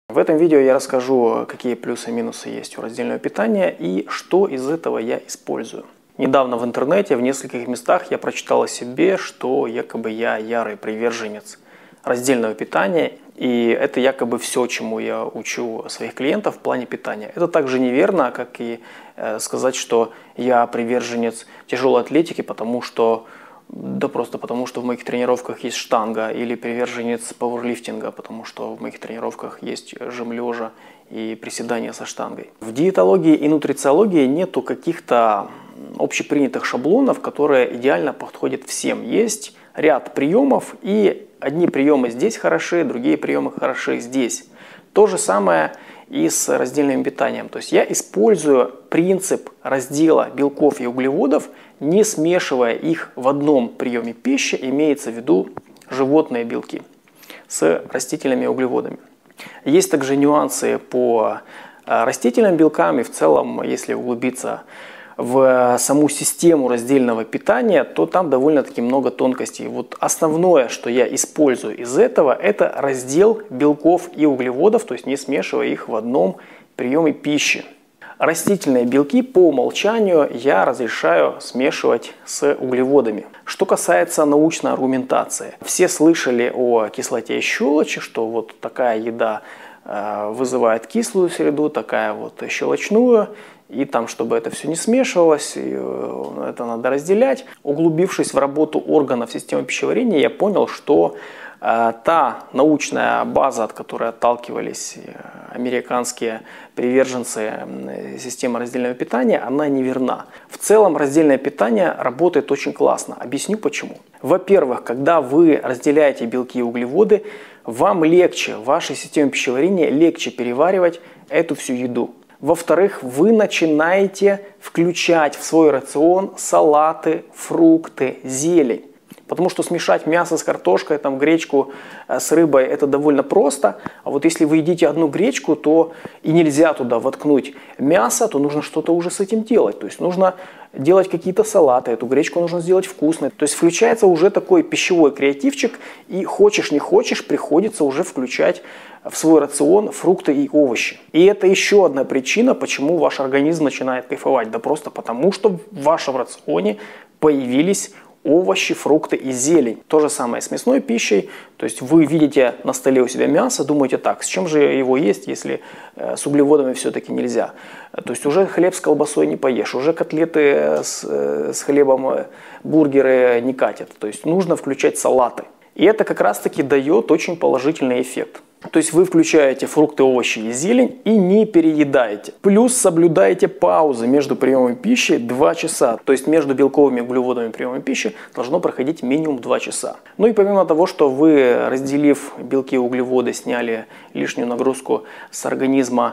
В этом видео я расскажу, какие плюсы и минусы есть у раздельного питания и что из этого я использую. Недавно в интернете в нескольких местах я прочитал о себе, что якобы я ярый приверженец раздельного питания, и это якобы все, чему я учу своих клиентов в плане питания. Это также неверно, как и сказать, что я приверженец тяжелой атлетики, просто потому что в моих тренировках есть штанга, или приверженец пауэрлифтинга, потому что в моих тренировках есть жим лежа и приседания со штангой. В диетологии и нутрициологии нету каких-то общепринятых шаблонов, которые идеально подходят всем. Есть ряд приемов, и одни приемы здесь хороши, другие приемы хороши здесь. То же самое и с раздельным питанием. То есть я использую принцип раздела белков и углеводов, не смешивая их в одном приеме пищи, имеется в виду животные белки с растительными углеводами. Есть также нюансы по растительным белкам, и в целом, если углубиться в саму систему раздельного питания, то там довольно-таки много тонкостей. Вот основное, что я использую из этого, это раздел белков и углеводов, то есть не смешивая их в одном приеме пищи. Растительные белки по умолчанию я разрешаю смешивать с углеводами. Что касается научной аргументации. Все слышали о кислоте щелочи, что вот такая еда вызывает кислую среду, такая вот щелочную. И там, чтобы это все не смешивалось, это надо разделять. Углубившись в работу органов системы пищеварения, я понял, что та научная база, от которой отталкивались американские приверженцы системы раздельного питания, она неверна. В целом раздельное питание работает очень классно. Объясню почему. Во-первых, когда вы разделяете белки и углеводы, вам легче, в вашей системе пищеварения легче переваривать эту всю еду. Во-вторых, вы начинаете включать в свой рацион салаты, фрукты, зелень. Потому что смешать мясо с картошкой, там, гречку с рыбой, это довольно просто. А вот если вы едите одну гречку, то и нельзя туда воткнуть мясо, то нужно что-то уже с этим делать. То есть нужно делать какие-то салаты, эту гречку нужно сделать вкусной. То есть включается уже такой пищевой креативчик, и хочешь не хочешь, приходится уже включать в свой рацион фрукты и овощи. И это еще одна причина, почему ваш организм начинает кайфовать. Да просто потому, что в вашем рационе появились овощи, фрукты и зелень. То же самое с мясной пищей. То есть вы видите на столе у себя мясо, думаете так, с чем же его есть, если с углеводами все-таки нельзя. То есть уже хлеб с колбасой не поешь, уже котлеты с хлебом, бургеры не катят. То есть нужно включать салаты. И это как раз-таки дает очень положительный эффект. То есть вы включаете фрукты, овощи и зелень и не переедаете. Плюс соблюдаете паузы между приемами пищи 2 часа. То есть между белковыми и углеводными приемами пищи должно проходить минимум 2 часа. Ну и помимо того, что вы, разделив белки и углеводы, сняли лишнюю нагрузку с организма,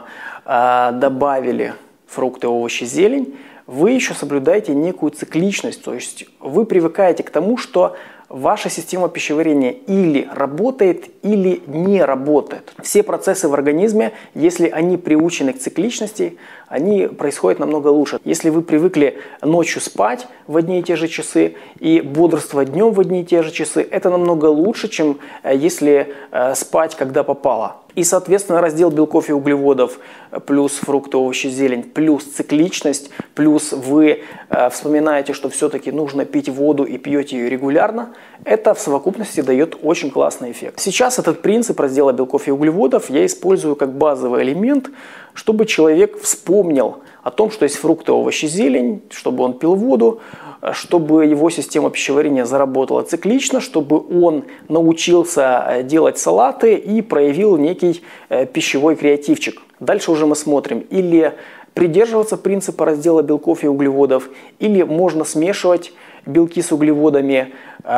добавили фрукты, овощи, зелень, вы еще соблюдаете некую цикличность. То есть вы привыкаете к тому, что ваша система пищеварения или работает, или не работает. Все процессы в организме, если они приучены к цикличности, они происходят намного лучше. Если вы привыкли ночью спать в одни и те же часы и бодрствовать днем в одни и те же часы, это намного лучше, чем если спать, когда попало. И, соответственно, раздел белков и углеводов, плюс фрукты, овощи, зелень, плюс цикличность, плюс вы вспоминаете, что все-таки нужно пить воду и пьете ее регулярно, это в совокупности дает очень классный эффект. Сейчас этот принцип раздела белков и углеводов я использую как базовый элемент, чтобы человек вспомнил о том, что есть фрукты, овощи, зелень, чтобы он пил воду, чтобы его система пищеварения заработала циклично, чтобы он научился делать салаты и проявил некий пищевой креативчик. Дальше уже мы смотрим, или придерживаться принципа раздела белков и углеводов, или можно смешивать белки с углеводами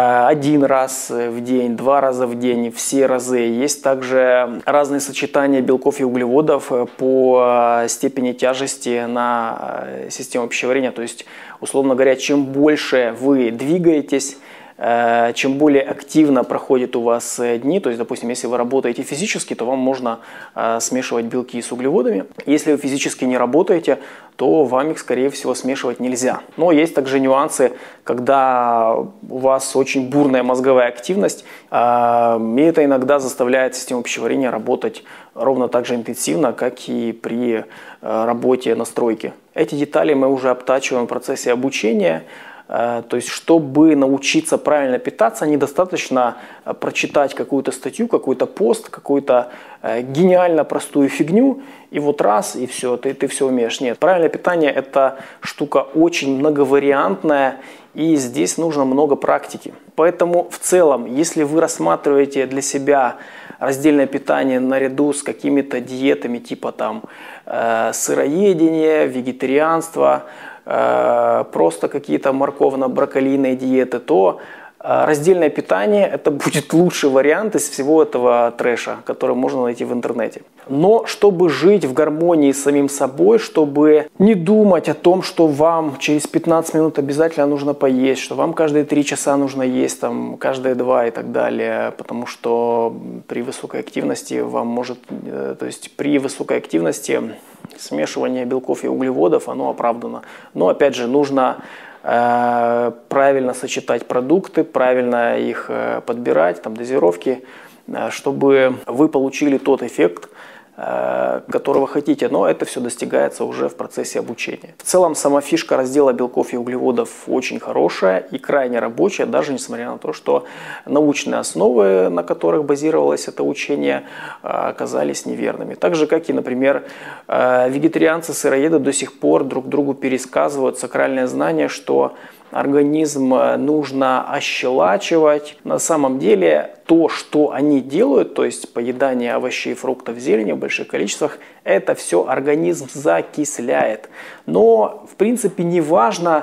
1 раз в день, 2 раза в день, все разы. Есть также разные сочетания белков и углеводов по степени тяжести на систему пищеварения. То есть, условно говоря, чем больше вы двигаетесь, чем более активно проходят у вас дни, то есть, допустим, если вы работаете физически, то вам можно смешивать белки с углеводами. Если вы физически не работаете, то вам их, скорее всего, смешивать нельзя. Но есть также нюансы, когда у вас очень бурная мозговая активность, и это иногда заставляет систему пищеварения работать ровно так же интенсивно, как и при работе на стройке. Эти детали мы уже обтачиваем в процессе обучения. То есть, чтобы научиться правильно питаться, недостаточно прочитать какую-то статью, какой-то пост, какую-то гениально простую фигню, и вот раз, и все, ты все умеешь. Нет, правильное питание – это штука очень многовариантная, и здесь нужно много практики. Поэтому в целом, если вы рассматриваете для себя раздельное питание наряду с какими-то диетами типа там сыроедения, вегетарианства, просто какие-то морковно-брокколиные диеты, то раздельное питание – это будет лучший вариант из всего этого трэша, который можно найти в интернете. Но чтобы жить в гармонии с самим собой, чтобы не думать о том, что вам через 15 минут обязательно нужно поесть, что вам каждые 3 часа нужно есть, там, каждые 2 и так далее, потому что при высокой активности вам может, то есть при высокой активности смешивание белков и углеводов, оно оправдано. Но опять же, нужно правильно сочетать продукты, правильно их подбирать, там, дозировки, чтобы вы получили тот эффект, которого хотите, но это все достигается уже в процессе обучения. В целом, сама фишка раздела белков и углеводов очень хорошая и крайне рабочая, даже несмотря на то, что научные основы, на которых базировалось это учение, оказались неверными. Так же, как и, например, вегетарианцы-сыроеды до сих пор друг другу пересказывают сакральное знание, что организм нужно ощелачивать. На самом деле то, что они делают, то есть поедание овощей, фруктов, зелени в больших количествах, это все организм закисляет. Но в принципе не важно,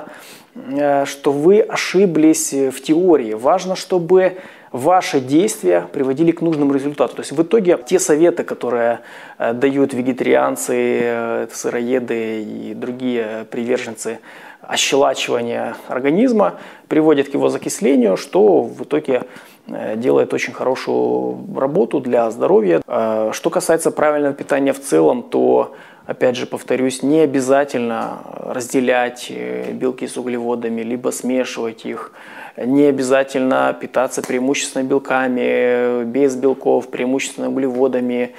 что вы ошиблись в теории. Важно, чтобы ваши действия приводили к нужному результату. То есть в итоге те советы, которые дают вегетарианцы, сыроеды и другие приверженцы ощелачивания организма, приводят к его закислению, что в итоге делает очень хорошую работу для здоровья. Что касается правильного питания в целом, то, опять же, повторюсь, не обязательно разделять белки с углеводами, либо смешивать их. Не обязательно питаться преимущественно белками, без белков, преимущественно углеводами.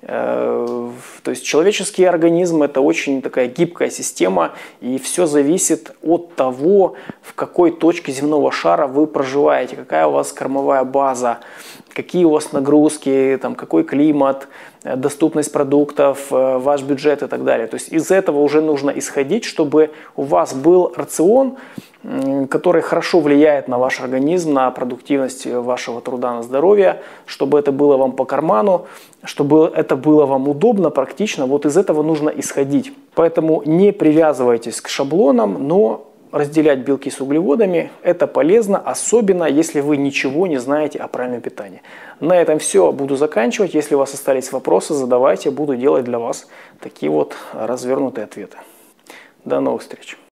То есть человеческий организм – это очень такая гибкая система, и все зависит от того, в какой точке земного шара вы проживаете, какая у вас кормовая база, какие у вас нагрузки, там, какой климат, доступность продуктов, ваш бюджет и так далее. То есть из этого уже нужно исходить, чтобы у вас был рацион, который хорошо влияет на ваш организм, на продуктивность вашего труда, на здоровье, чтобы это было вам по карману, чтобы это было вам удобно, практично. Вот из этого нужно исходить. Поэтому не привязывайтесь к шаблонам, но разделять белки с углеводами – это полезно, особенно если вы ничего не знаете о правильном питании. На этом все, буду заканчивать. Если у вас остались вопросы, задавайте, буду делать для вас такие вот развернутые ответы. До новых встреч!